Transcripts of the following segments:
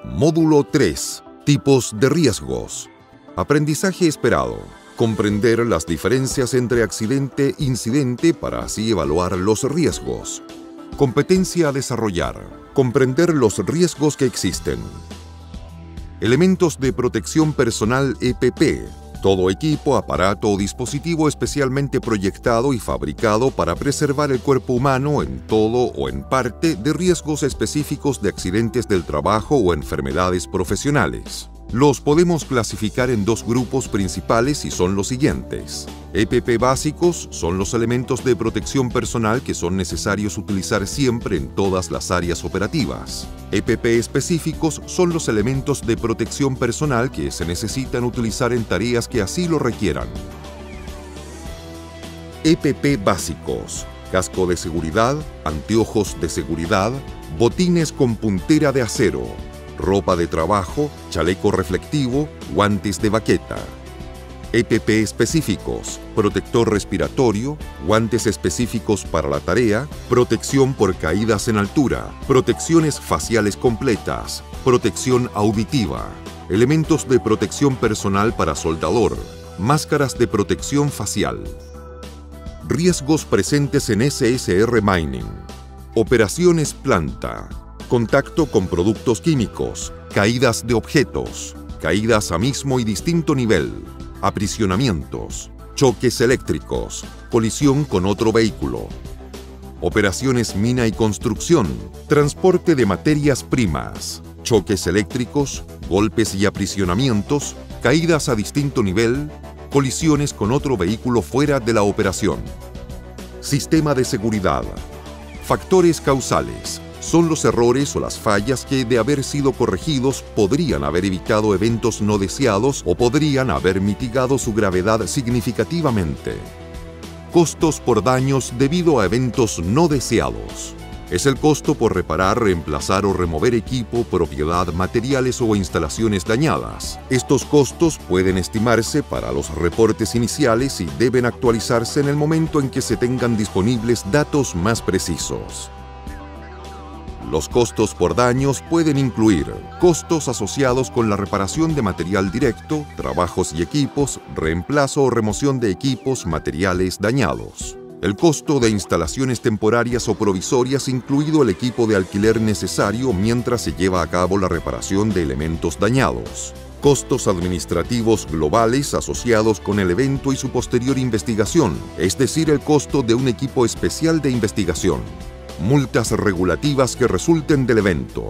Módulo 3. Tipos de riesgos. Aprendizaje esperado. Comprender las diferencias entre accidente e incidente para así evaluar los riesgos. Competencia a desarrollar. Comprender los riesgos que existen. Elementos de protección personal EPP. Todo equipo, aparato o dispositivo especialmente proyectado y fabricado para preservar el cuerpo humano en todo o en parte de riesgos específicos de accidentes del trabajo o enfermedades profesionales. Los podemos clasificar en dos grupos principales y son los siguientes. EPP básicos son los elementos de protección personal que son necesarios utilizar siempre en todas las áreas operativas. EPP específicos son los elementos de protección personal que se necesitan utilizar en tareas que así lo requieran. EPP básicos: casco de seguridad, anteojos de seguridad, botines con puntera de acero, ropa de trabajo, chaleco reflectivo, guantes de baqueta. EPP específicos: protector respiratorio, guantes específicos para la tarea, protección por caídas en altura, protecciones faciales completas, protección auditiva, elementos de protección personal para soldador, máscaras de protección facial. Riesgos presentes en SSR Mining. Operaciones planta. Contacto con productos químicos, caídas de objetos, caídas a mismo y distinto nivel, aprisionamientos, choques eléctricos, colisión con otro vehículo. Operaciones mina y construcción, transporte de materias primas, choques eléctricos, golpes y aprisionamientos, caídas a distinto nivel, colisiones con otro vehículo fuera de la operación. Sistema de seguridad. Factores causales. Son los errores o las fallas que, de haber sido corregidos, podrían haber evitado eventos no deseados o podrían haber mitigado su gravedad significativamente. Costos por daños debido a eventos no deseados. Es el costo por reparar, reemplazar o remover equipo, propiedad, materiales o instalaciones dañadas. Estos costos pueden estimarse para los reportes iniciales y deben actualizarse en el momento en que se tengan disponibles datos más precisos. Los costos por daños pueden incluir costos asociados con la reparación de material directo, trabajos y equipos, reemplazo o remoción de equipos, materiales dañados. El costo de instalaciones temporarias o provisorias, incluido el equipo de alquiler necesario mientras se lleva a cabo la reparación de elementos dañados. Costos administrativos globales asociados con el evento y su posterior investigación, es decir, el costo de un equipo especial de investigación. Multas regulativas que resulten del evento.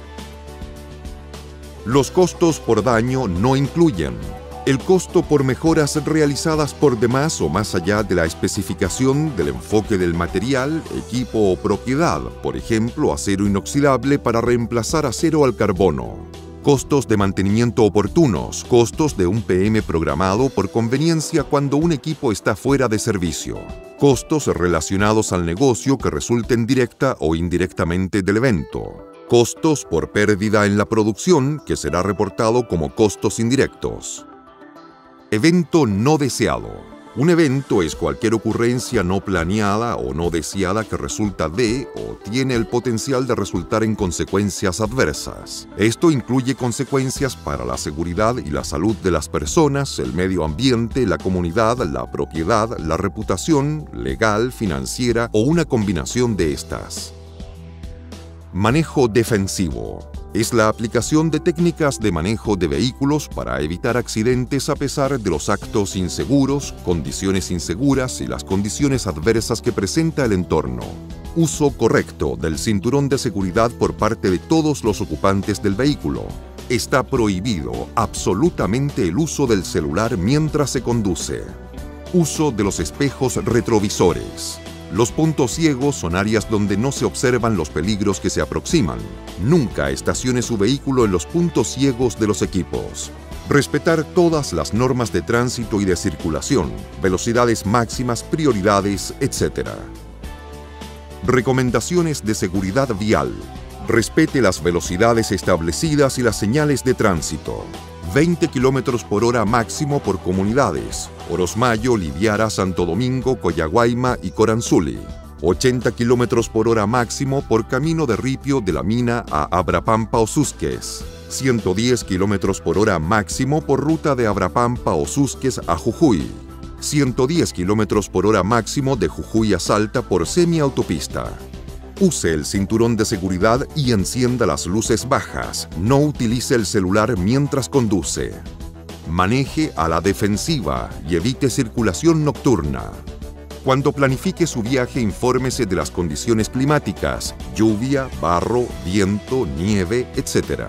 Los costos por daño no incluyen el costo por mejoras realizadas por demás o más allá de la especificación del enfoque del material, equipo o propiedad, por ejemplo, acero inoxidable para reemplazar acero al carbono. Costos de mantenimiento oportunos, costos de un PM programado por conveniencia cuando un equipo está fuera de servicio. Costos relacionados al negocio que resulten directa o indirectamente del evento. Costos por pérdida en la producción, que será reportado como costos indirectos. Evento no deseado. Un evento es cualquier ocurrencia no planeada o no deseada que resulta de o tiene el potencial de resultar en consecuencias adversas. Esto incluye consecuencias para la seguridad y la salud de las personas, el medio ambiente, la comunidad, la propiedad, la reputación, legal, financiera o una combinación de estas. Manejo defensivo. Es la aplicación de técnicas de manejo de vehículos para evitar accidentes a pesar de los actos inseguros, condiciones inseguras y las condiciones adversas que presenta el entorno. Uso correcto del cinturón de seguridad por parte de todos los ocupantes del vehículo. Está prohibido absolutamente el uso del celular mientras se conduce. Uso de los espejos retrovisores. Los puntos ciegos son áreas donde no se observan los peligros que se aproximan. Nunca estacione su vehículo en los puntos ciegos de los equipos. Respetar todas las normas de tránsito y de circulación, velocidades máximas, prioridades, etc. Recomendaciones de seguridad vial. Respete las velocidades establecidas y las señales de tránsito. 20 km por hora máximo por comunidades: Orosmayo, Liviara, Santo Domingo, Coyaguaima y Coranzuli. 80 km por hora máximo por camino de ripio de la mina a Abrapampa o Susques. 110 km por hora máximo por ruta de Abrapampa o Susques a Jujuy. 110 km por hora máximo de Jujuy a Salta por semiautopista. Use el cinturón de seguridad y encienda las luces bajas. No utilice el celular mientras conduce. Maneje a la defensiva y evite circulación nocturna. Cuando planifique su viaje, infórmese de las condiciones climáticas, lluvia, barro, viento, nieve, etc.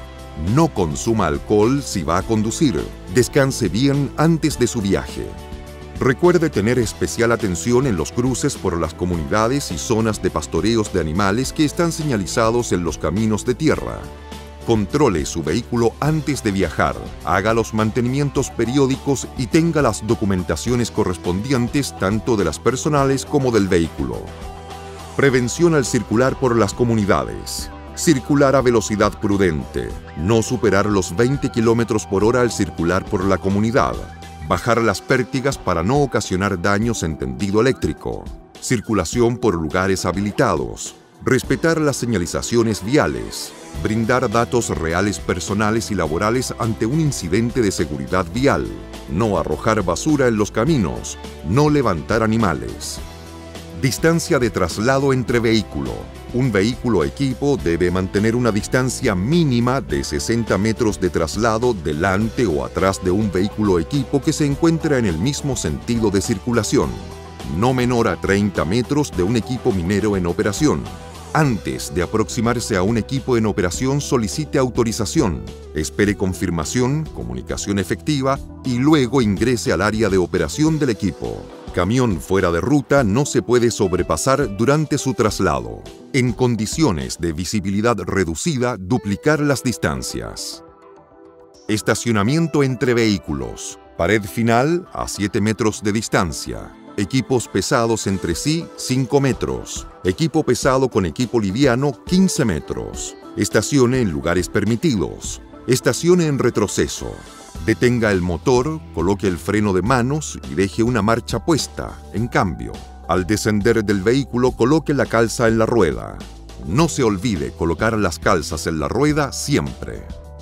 No consuma alcohol si va a conducir. Descanse bien antes de su viaje. Recuerde tener especial atención en los cruces por las comunidades y zonas de pastoreos de animales que están señalizados en los caminos de tierra. Controle su vehículo antes de viajar, haga los mantenimientos periódicos y tenga las documentaciones correspondientes tanto de las personales como del vehículo. Prevención al circular por las comunidades. Circular a velocidad prudente. No superar los 20 km por hora al circular por la comunidad. Bajar las pértigas para no ocasionar daños en tendido eléctrico. Circulación por lugares habilitados. Respetar las señalizaciones viales. Brindar datos reales personales y laborales ante un incidente de seguridad vial. No arrojar basura en los caminos. No levantar animales. Distancia de traslado entre vehículo. Un vehículo equipo debe mantener una distancia mínima de 60 metros de traslado delante o atrás de un vehículo equipo que se encuentra en el mismo sentido de circulación. No menor a 30 metros de un equipo minero en operación. Antes de aproximarse a un equipo en operación, solicite autorización, espere confirmación, comunicación efectiva y luego ingrese al área de operación del equipo. Camión fuera de ruta no se puede sobrepasar durante su traslado. En condiciones de visibilidad reducida, duplicar las distancias. Estacionamiento entre vehículos. Pared final a 7 metros de distancia. Equipos pesados entre sí, 5 metros. Equipo pesado con equipo liviano, 15 metros. Estacione en lugares permitidos. Estacione en retroceso. Detenga el motor, coloque el freno de manos y deje una marcha puesta. En cambio, al descender del vehículo, coloque la calza en la rueda. No se olvide colocar las calzas en la rueda siempre.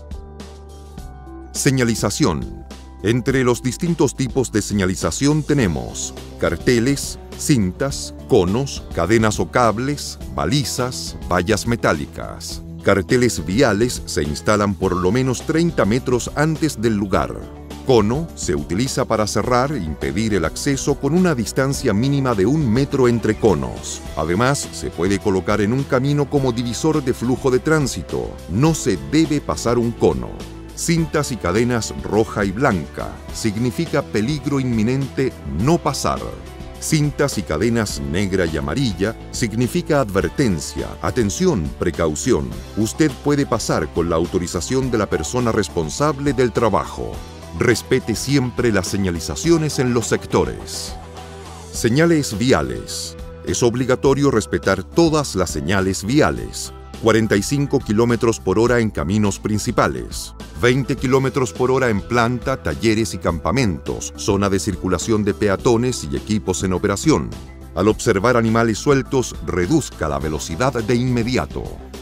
Señalización. Entre los distintos tipos de señalización tenemos carteles, cintas, conos, cadenas o cables, balizas, vallas metálicas. Carteles viales se instalan por lo menos 30 metros antes del lugar. Cono se utiliza para cerrar e impedir el acceso con una distancia mínima de 1 metro entre conos. Además, se puede colocar en un camino como divisor de flujo de tránsito. No se debe pasar un cono. Cintas y cadenas roja y blanca. Significa peligro inminente, no pasar. Cintas y cadenas negra y amarilla significa advertencia, atención, precaución. Usted puede pasar con la autorización de la persona responsable del trabajo. Respete siempre las señalizaciones en los sectores. Señales viales. Es obligatorio respetar todas las señales viales. 45 km por hora en caminos principales. 20 km por hora en planta, talleres y campamentos, zona de circulación de peatones y equipos en operación. Al observar animales sueltos, reduzca la velocidad de inmediato.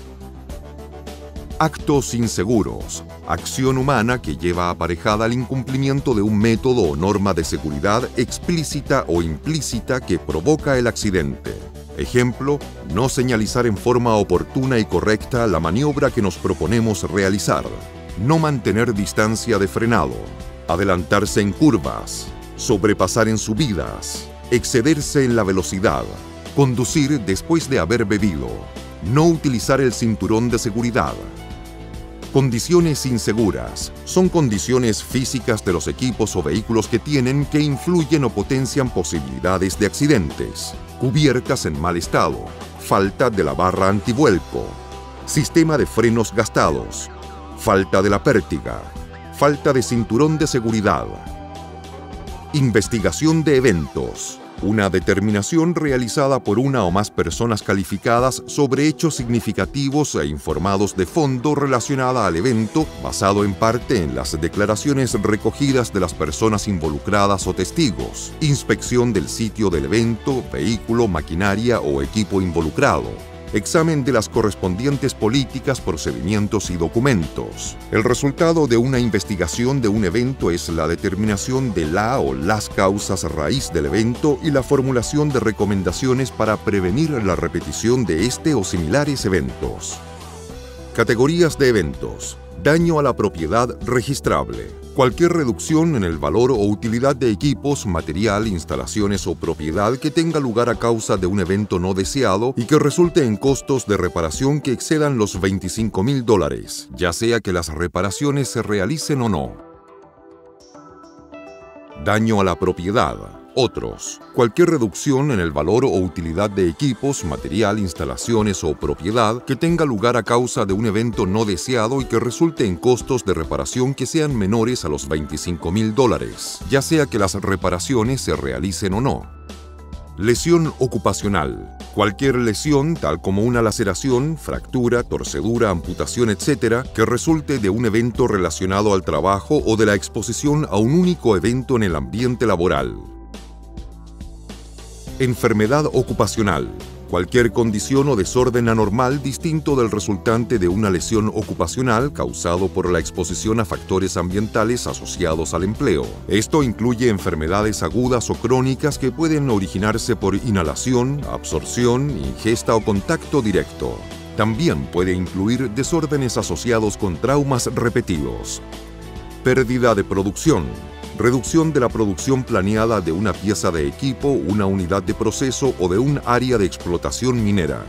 Actos inseguros. Acción humana que lleva aparejada el incumplimiento de un método o norma de seguridad explícita o implícita que provoca el accidente. Ejemplo, no señalizar en forma oportuna y correcta la maniobra que nos proponemos realizar. No mantener distancia de frenado, adelantarse en curvas, sobrepasar en subidas, excederse en la velocidad, conducir después de haber bebido, no utilizar el cinturón de seguridad. Condiciones inseguras son condiciones físicas de los equipos o vehículos que influyen o potencian posibilidades de accidentes. Cubiertas en mal estado, falta de la barra antivuelco, sistema de frenos gastados, falta de la pértiga, falta de cinturón de seguridad. Investigación de eventos. Una determinación realizada por una o más personas calificadas sobre hechos significativos e informados de fondo relacionada al evento, basado en parte en las declaraciones recogidas de las personas involucradas o testigos. Inspección del sitio del evento, vehículo, maquinaria o equipo involucrado. Examen de las correspondientes políticas, procedimientos y documentos. El resultado de una investigación de un evento es la determinación de la o las causas raíz del evento y la formulación de recomendaciones para prevenir la repetición de este o similares eventos. Categorías de eventos. Daño a la propiedad registrable. Cualquier reducción en el valor o utilidad de equipos, material, instalaciones o propiedad que tenga lugar a causa de un evento no deseado y que resulte en costos de reparación que excedan los $25,000, ya sea que las reparaciones se realicen o no. Daño a la propiedad. Otros. Cualquier reducción en el valor o utilidad de equipos, material, instalaciones o propiedad que tenga lugar a causa de un evento no deseado y que resulte en costos de reparación que sean menores a los $25,000, ya sea que las reparaciones se realicen o no. Lesión ocupacional. Cualquier lesión, tal como una laceración, fractura, torcedura, amputación, etc., que resulte de un evento relacionado al trabajo o de la exposición a un único evento en el ambiente laboral. Enfermedad ocupacional. Cualquier condición o desorden anormal distinto del resultante de una lesión ocupacional causado por la exposición a factores ambientales asociados al empleo. Esto incluye enfermedades agudas o crónicas que pueden originarse por inhalación, absorción, ingesta o contacto directo. También puede incluir desórdenes asociados con traumas repetidos. Pérdida de producción. Reducción de la producción planeada de una pieza de equipo, una unidad de proceso o de un área de explotación minera.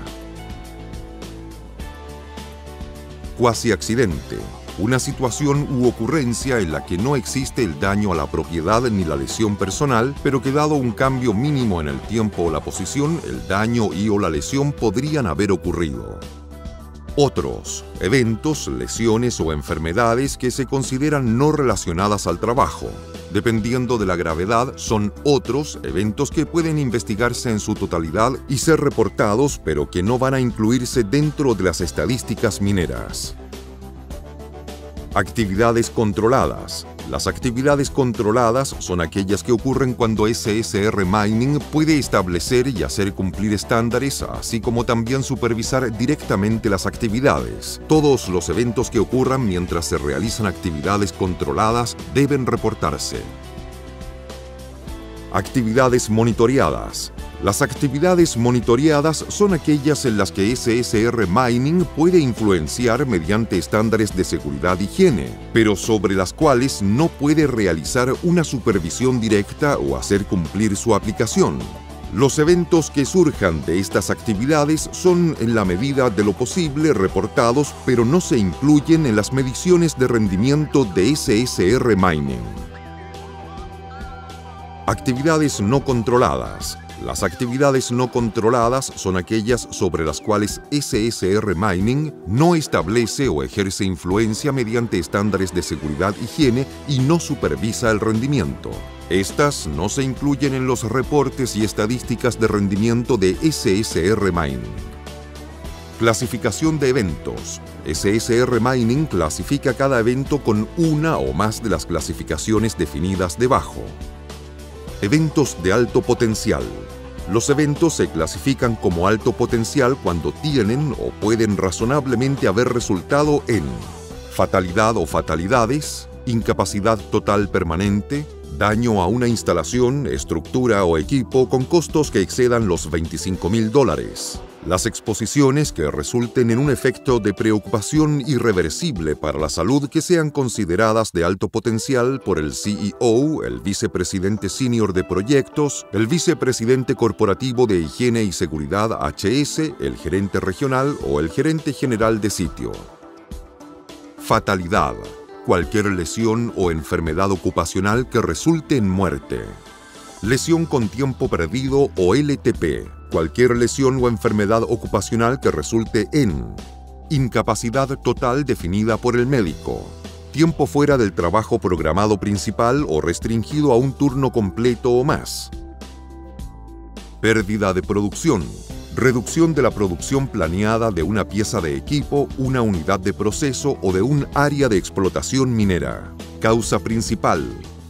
Cuasi-accidente. Una situación u ocurrencia en la que no existe el daño a la propiedad ni la lesión personal, pero que dado un cambio mínimo en el tiempo o la posición, el daño y o la lesión podrían haber ocurrido. Otros. Eventos, lesiones o enfermedades que se consideran no relacionadas al trabajo. Dependiendo de la gravedad, son otros eventos que pueden investigarse en su totalidad y ser reportados, pero que no van a incluirse dentro de las estadísticas mineras. Actividades controladas. Las actividades controladas son aquellas que ocurren cuando SSR Mining puede establecer y hacer cumplir estándares, así como también supervisar directamente las actividades. Todos los eventos que ocurran mientras se realizan actividades controladas deben reportarse. Actividades monitoreadas. Las actividades monitoreadas son aquellas en las que SSR Mining puede influenciar mediante estándares de seguridad y higiene, pero sobre las cuales no puede realizar una supervisión directa o hacer cumplir su aplicación. Los eventos que surjan de estas actividades son, en la medida de lo posible, reportados, pero no se incluyen en las mediciones de rendimiento de SSR Mining. Actividades no controladas. Las actividades no controladas son aquellas sobre las cuales SSR Mining no establece o ejerce influencia mediante estándares de seguridad y higiene y no supervisa el rendimiento. Estas no se incluyen en los reportes y estadísticas de rendimiento de SSR Mining. Clasificación de eventos. SSR Mining clasifica cada evento con una o más de las clasificaciones definidas debajo. Eventos de alto potencial. Los eventos se clasifican como alto potencial cuando tienen o pueden razonablemente haber resultado en fatalidad o fatalidades, incapacidad total permanente, daño a una instalación, estructura o equipo con costos que excedan los $25,000. Las exposiciones que resulten en un efecto de preocupación irreversible para la salud que sean consideradas de alto potencial por el CEO, el vicepresidente senior de proyectos, el vicepresidente corporativo de higiene y seguridad HS, el gerente regional o el gerente general de sitio. Fatalidad. Cualquier lesión o enfermedad ocupacional que resulte en muerte. Lesión con tiempo perdido o LTP. Cualquier lesión o enfermedad ocupacional que resulte en incapacidad total definida por el médico, tiempo fuera del trabajo programado principal o restringido a un turno completo o más, pérdida de producción, reducción de la producción planeada de una pieza de equipo, una unidad de proceso o de un área de explotación minera, causa principal,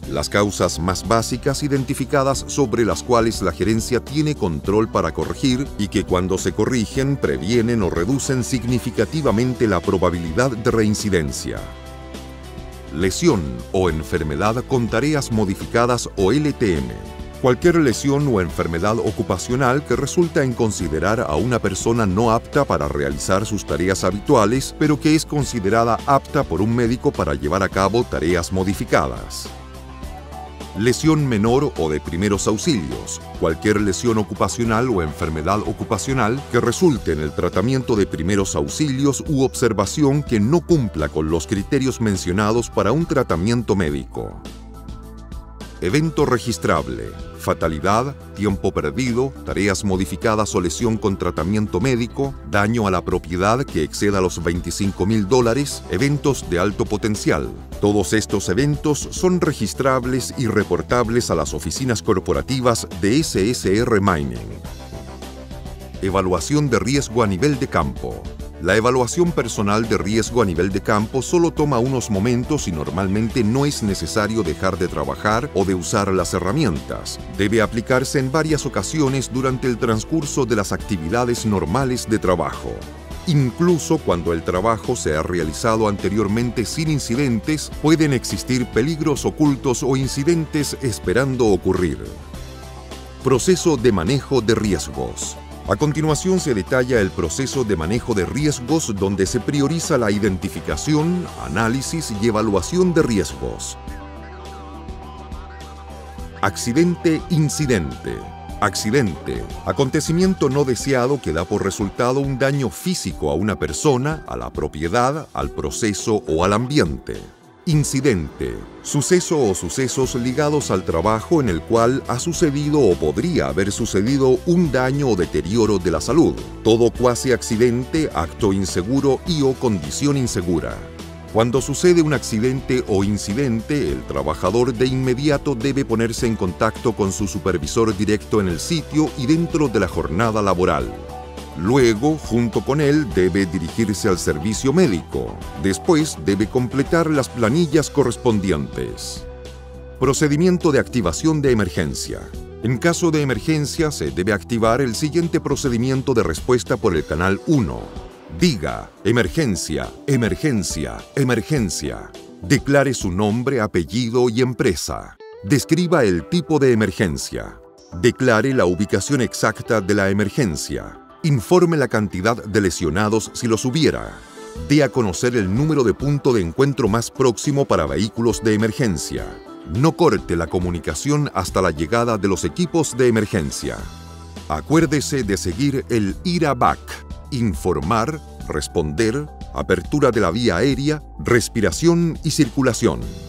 Las causas más básicas identificadas sobre las cuales la gerencia tiene control para corregir y que cuando se corrigen previenen o reducen significativamente la probabilidad de reincidencia. Lesión o enfermedad con tareas modificadas o LTM. Cualquier lesión o enfermedad ocupacional que resulta en considerar a una persona no apta para realizar sus tareas habituales, pero que es considerada apta por un médico para llevar a cabo tareas modificadas. Lesión menor o de primeros auxilios. Cualquier lesión ocupacional o enfermedad ocupacional que resulte en el tratamiento de primeros auxilios u observación que no cumpla con los criterios mencionados para un tratamiento médico. Evento registrable. Fatalidad, tiempo perdido, tareas modificadas o lesión con tratamiento médico, daño a la propiedad que exceda los $25.000, eventos de alto potencial. Todos estos eventos son registrables y reportables a las oficinas corporativas de SSR Mining. Evaluación de riesgo a nivel de campo. La evaluación personal de riesgo a nivel de campo solo toma unos momentos y normalmente no es necesario dejar de trabajar o de usar las herramientas. Debe aplicarse en varias ocasiones durante el transcurso de las actividades normales de trabajo. Incluso cuando el trabajo se ha realizado anteriormente sin incidentes, pueden existir peligros ocultos o incidentes esperando ocurrir. Proceso de manejo de riesgos. A continuación se detalla el proceso de manejo de riesgos donde se prioriza la identificación, análisis y evaluación de riesgos. Accidente-incidente. Accidente. Acontecimiento no deseado que da por resultado un daño físico a una persona, a la propiedad, al proceso o al ambiente. Incidente. Suceso o sucesos ligados al trabajo en el cual ha sucedido o podría haber sucedido un daño o deterioro de la salud. Todo cuasi accidente, acto inseguro y o condición insegura. Cuando sucede un accidente o incidente, el trabajador de inmediato debe ponerse en contacto con su supervisor directo en el sitio y dentro de la jornada laboral. Luego, junto con él, debe dirigirse al servicio médico. Después, debe completar las planillas correspondientes. Procedimiento de activación de emergencia. En caso de emergencia, se debe activar el siguiente procedimiento de respuesta por el canal 1. Diga: emergencia, emergencia, emergencia. Declare su nombre, apellido y empresa. Describa el tipo de emergencia. Declare la ubicación exacta de la emergencia. Informe la cantidad de lesionados si los hubiera. Dé a conocer el número de punto de encuentro más próximo para vehículos de emergencia. No corte la comunicación hasta la llegada de los equipos de emergencia. Acuérdese de seguir el IRA-BAC: informar, responder, apertura de la vía aérea, respiración y circulación.